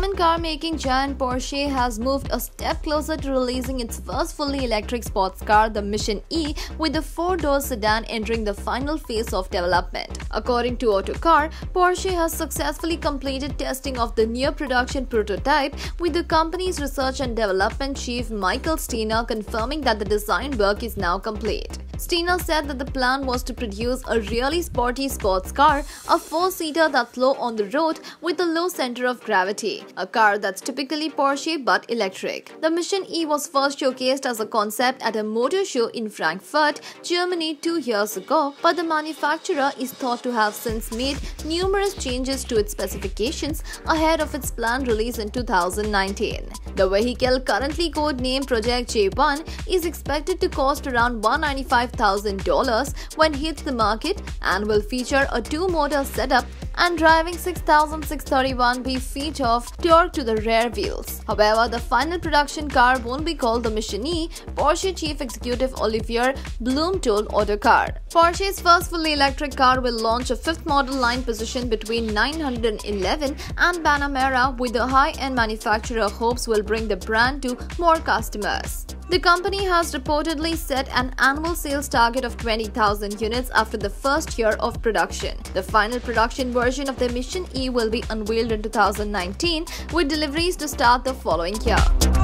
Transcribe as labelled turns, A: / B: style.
A: German car-making giant Porsche has moved a step closer to releasing its first fully electric sports car, the Mission E, with the four-door sedan entering the final phase of development. According to Autocar, Porsche has successfully completed testing of the near production prototype, with the company's research and development chief Michael Steiner confirming that the design work is now complete. Steiner said that the plan was to produce a really sporty sports car, a four-seater that's low on the road with a low center of gravity, a car that's typically Porsche but electric. The Mission E was first showcased as a concept at a motor show in Frankfurt, Germany 2 years ago, but the manufacturer is thought to have since made numerous changes to its specifications ahead of its planned release in 2019. The vehicle, currently codenamed Project J1, is expected to cost around $195,000 when it hits the market and will feature a two-motor setup and driving 6,631 feet of torque to the rear wheels. However, the final production car won't be called the Mission E, Porsche Chief Executive Olivier Blume told Autocar. Porsche's first fully electric car will launch a fifth model line positioned between 911 and Panamera, with the high-end manufacturer hopes will bring the brand to more customers. The company has reportedly set an annual sales target of 20,000 units after the first year of production. The final production version of the Mission E will be unveiled in 2019, with deliveries to start the following year.